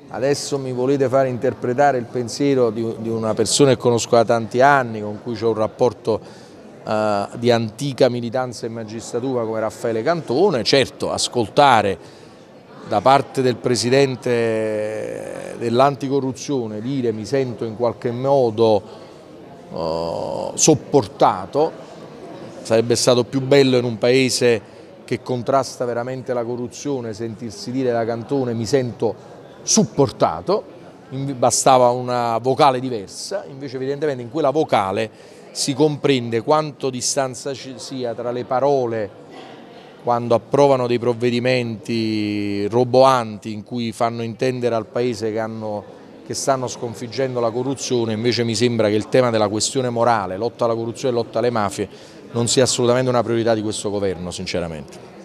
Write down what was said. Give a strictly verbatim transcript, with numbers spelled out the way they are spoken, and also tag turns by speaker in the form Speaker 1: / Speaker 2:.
Speaker 1: adesso mi volete fare interpretare il pensiero di, di una persona che conosco da tanti anni, con cui ho un rapporto eh, di antica militanza in magistratura come Raffaele Cantone. Certo, ascoltare da parte del Presidente dell'anticorruzione dire mi sento in qualche modo eh, sopportato, sarebbe stato più bello in un paese che contrasta veramente la corruzione sentirsi dire da Cantone mi sento supportato, bastava una vocale diversa. Invece evidentemente in quella vocale si comprende quanto distanza ci sia tra le parole quando approvano dei provvedimenti roboanti in cui fanno intendere al Paese che, hanno, che stanno sconfiggendo la corruzione. Invece mi sembra che il tema della questione morale, lotta alla corruzione e lotta alle mafie, non sia assolutamente una priorità di questo governo, sinceramente.